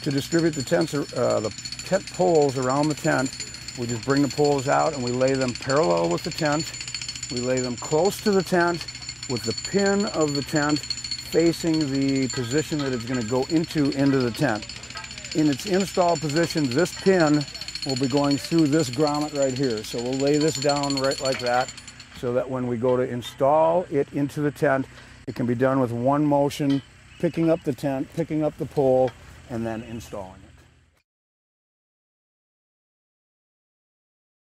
To distribute the tent poles around the tent, we just bring the poles out and we lay them parallel with the tent. We lay them close to the tent with the pin of the tent facing the position that it's going to go into the tent. In its install position, this pin will be going through this grommet right here. So we'll lay this down right like that so that when we go to install it into the tent, it can be done with one motion, picking up the tent, picking up the pole, and then installing it.